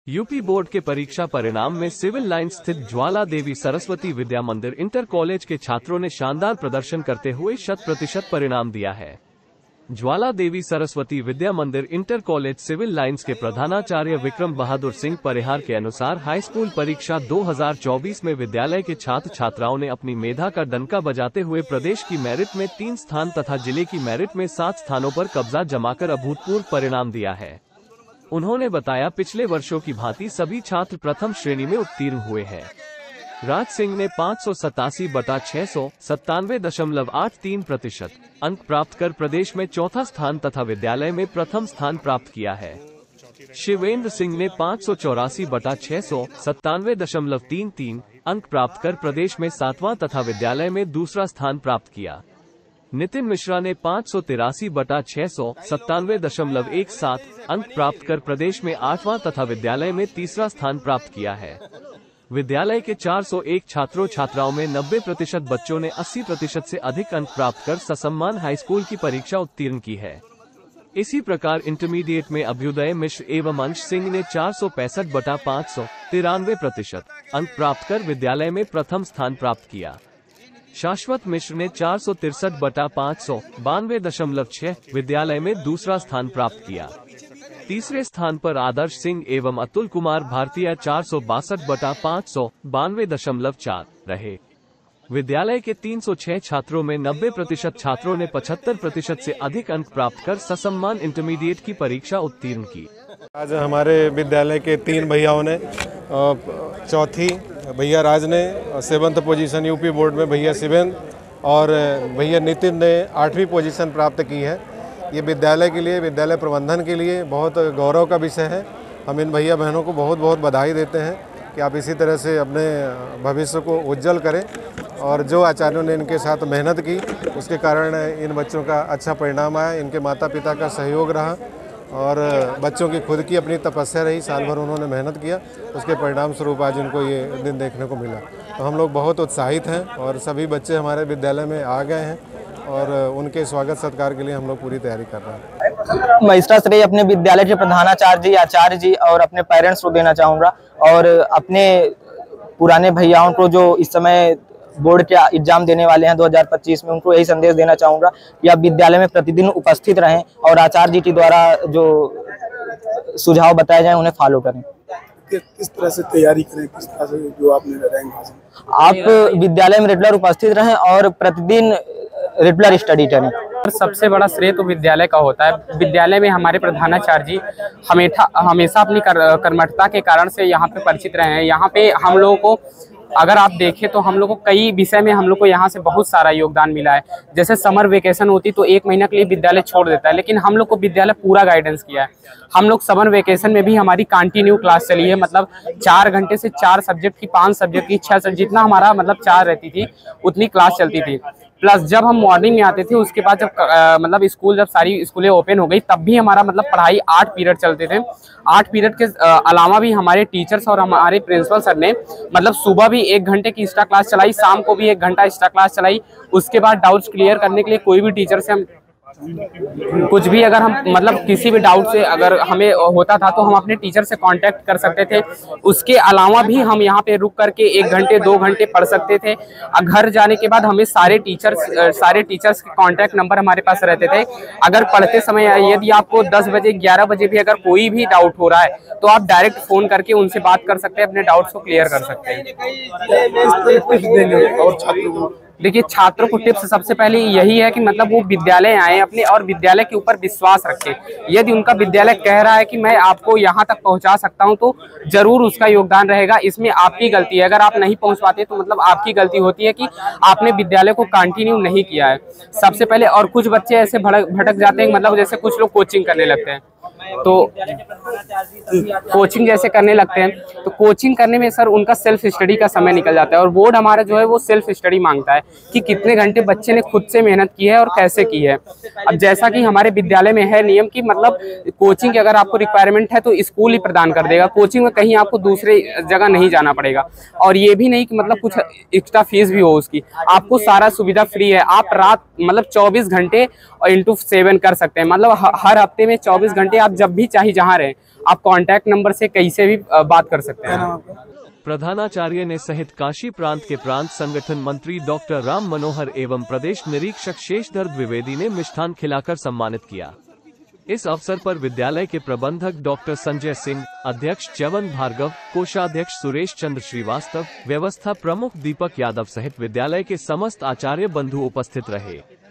UP board के परीक्षा परिणाम में सिविल लाइन स्थित ज्वाला देवी सरस्वती विद्या मंदिर इंटर कॉलेज के छात्रों ने शानदार प्रदर्शन करते हुए 100% परिणाम दिया है। ज्वाला देवी सरस्वती विद्या मंदिर इंटर कॉलेज सिविल लाइंस के प्रधानाचार्य विक्रम बहादुर सिंह परिहार के अनुसार हाई स्कूल परीक्षा 2024 में विद्यालय के छात्र छात्राओं ने अपनी मेधा का डंका बजाते हुए प्रदेश की मेरिट में 3 स्थान तथा जिले की मेरिट में 7 स्थानों पर कब्जा जमाकर अभूतपूर्व परिणाम दिया है। उन्होंने बताया, पिछले वर्षों की भांति सभी छात्र प्रथम श्रेणी में उत्तीर्ण हुए हैं। राज सिंह ने 587/600 97.83% अंक प्राप्त कर प्रदेश में चौथा स्थान तथा विद्यालय में प्रथम स्थान प्राप्त किया है। शिवेंद्र सिंह ने 584/600 97.33 अंक प्राप्त कर प्रदेश में 7वां तथा विद्यालय में दूसरा स्थान प्राप्त किया। नितिन मिश्रा ने 583/600 97.17 अंक प्राप्त कर प्रदेश में 8वां तथा विद्यालय में तीसरा स्थान प्राप्त किया है। विद्यालय के 401 छात्रों छात्राओं में 90% बच्चों ने 80% से अधिक अंक प्राप्त कर ससम्मान हाई स्कूल की परीक्षा उत्तीर्ण की है। इसी प्रकार इंटरमीडिएट में अभ्युदय मिश्र एवं अंश सिंह ने 465/500 93% अंक प्राप्त कर विद्यालय में प्रथम स्थान प्राप्त किया। शाश्वत मिश्र ने 463/500 92.6 विद्यालय में दूसरा स्थान प्राप्त किया। तीसरे स्थान पर आदर्श सिंह एवं अतुल कुमार भारतीय 462/500 92.4 रहे। विद्यालय के 306 छात्रों में 90% छात्रों ने 75% से अधिक अंक प्राप्त कर ससम्मान इंटरमीडिएट की परीक्षा उत्तीर्ण की। आज हमारे विद्यालय के 3 भैयाओं ने चौथी भैया राज ने 7th पोजीशन यूपी बोर्ड में भैया शिवेंद्र और भैया नितिन ने 8वीं पोजीशन प्राप्त की है। ये विद्यालय के लिए, विद्यालय प्रबंधन के लिए बहुत गौरव का विषय है। हम इन भैया बहनों को बहुत बहुत बधाई देते हैं कि आप इसी तरह से अपने भविष्य को उज्जवल करें और जो आचार्यों ने इनके साथ मेहनत की उसके कारण इन बच्चों का अच्छा परिणाम आया। इनके माता पिता का सहयोग रहा और बच्चों की खुद की अपनी तपस्या रही, साल भर उन्होंने मेहनत किया, उसके परिणाम स्वरूप आज इनको ये दिन देखने को मिला। तो हम लोग बहुत उत्साहित हैं और सभी बच्चे हमारे विद्यालय में आ गए हैं और उनके स्वागत सत्कार के लिए हम लोग पूरी तैयारी कर रहे हैं। मैं इसका श्रेय अपने विद्यालय के प्रधानाचार्य जी, आचार्य जी और अपने पेरेंट्स को देना चाहूँगा और अपने पुराने भैयाओं को जो इस समय बोर्ड के एग्जाम देने वाले हैं 2025 में, उनको यही संदेश देना चाहूँगा कि आप विद्यालय में प्रतिदिन उपस्थित रहें और आचार्य जी के द्वारा जो सुझाव बताए जाएं उन्हें फॉलो करें। किस तरह से तैयारी करें, किस तरह से जो आपने रैंक हासिल? आप विद्यालय में रेगुलर उपस्थित रहें और प्रतिदिन रेगुलर स्टडी करें। सबसे बड़ा श्रेय तो विद्यालय का होता है। विद्यालय में हमारे प्रधानाचार्य जी हमेशा अपनी कर्मठता के कारण से यहाँ पे परिचित रहे हैं। यहाँ पे हम लोगों को अगर आप देखें तो हम लोग को कई विषय में हम लोग को यहाँ से बहुत सारा योगदान मिला है। जैसे समर वेकेशन होती तो 1 महीना के लिए विद्यालय छोड़ देता है, लेकिन हम लोग को विद्यालय पूरा गाइडेंस किया है। हम लोग समर वेकेशन में भी हमारी कंटिन्यू क्लास चली है, मतलब 4 घंटे से 4 सब्जेक्ट की, 5 सब्जेक्ट की, 6 सब्जेक्ट, जितना हमारा मतलब 4 रहती थी उतनी क्लास चलती थी। प्लस जब हम मॉर्निंग में आते थे उसके बाद जब मतलब स्कूल, जब सारी स्कूलें ओपन हो गई तब भी हमारा मतलब पढ़ाई 8 पीरियड चलते थे। 8 पीरियड के अलावा भी हमारे टीचर्स और हमारे प्रिंसिपल सर ने मतलब सुबह भी 1 घंटे की एक्स्ट्रा क्लास चलाई, शाम को भी 1 घंटा एक्स्ट्रा क्लास चलाई। उसके बाद डाउट्स क्लियर करने के लिए कोई भी टीचर से हम कुछ भी अगर हम मतलब किसी भी डाउट से अगर हमें होता था तो हम अपने टीचर से कांटेक्ट कर सकते थे। उसके अलावा भी हम यहाँ पे रुक करके 1 घंटे 2 घंटे पढ़ सकते थे। घर जाने के बाद हमें सारे टीचर्स के कांटेक्ट नंबर हमारे पास रहते थे। अगर पढ़ते समय यदि आपको 10 बजे 11 बजे भी अगर कोई भी डाउट हो रहा है तो आप डायरेक्ट फोन करके उनसे बात कर सकते हैं, अपने डाउट्स को क्लियर कर सकते हैं। और छात्रों को देखिए, छात्रों को टिप्स सबसे पहले यही है कि मतलब वो विद्यालय आए अपने और विद्यालय के ऊपर विश्वास रखें। यदि उनका विद्यालय कह रहा है कि मैं आपको यहाँ तक पहुँचा सकता हूँ तो जरूर उसका योगदान रहेगा। इसमें आपकी गलती है, अगर आप नहीं पहुँच पाते तो मतलब आपकी गलती होती है कि आपने विद्यालय को कंटिन्यू नहीं किया है सबसे पहले। और कुछ बच्चे ऐसे भटक जाते हैं, मतलब जैसे कुछ लोग कोचिंग करने लगते हैं तो कोचिंग जैसे करने लगते हैं तो कोचिंग करने में सर उनका सेल्फ स्टडी का समय निकल जाता है। और बोर्ड हमारा जो है वो सेल्फ स्टडी मांगता है कि कितने घंटे बच्चे ने खुद से मेहनत की है और कैसे की है। अब जैसा कि हमारे विद्यालय में है नियम कि मतलब कोचिंग की अगर आपको रिक्वायरमेंट है तो स्कूल ही प्रदान कर देगा, कोचिंग में कहीं आपको दूसरे जगह नहीं जाना पड़ेगा। और ये भी नहीं कि मतलब कुछ एक्स्ट्रा फीस भी हो उसकी, आपको सारा सुविधा फ्री है। आप रात मतलब 24 घंटे और × 7 कर सकते हैं, मतलब हर हफ्ते में 24 घंटे आप जब भी चाहे जहाँ रहे आप कांटेक्ट नंबर से कैसे भी बात कर सकते क्या नाम हैं। आपका? प्रधानाचार्य ने सहित काशी प्रांत के प्रांत संगठन मंत्री डॉक्टर राम मनोहर एवं प्रदेश निरीक्षक शेषधर द्विवेदी ने मिष्ठान खिलाकर सम्मानित किया। इस अवसर पर विद्यालय के प्रबंधक डॉक्टर संजय सिंह, अध्यक्ष च्यवन भार्गव, कोषाध्यक्ष सुरेश चंद्र श्रीवास्तव, व्यवस्था प्रमुख दीपक यादव सहित विद्यालय के समस्त आचार्य बंधु उपस्थित रहे।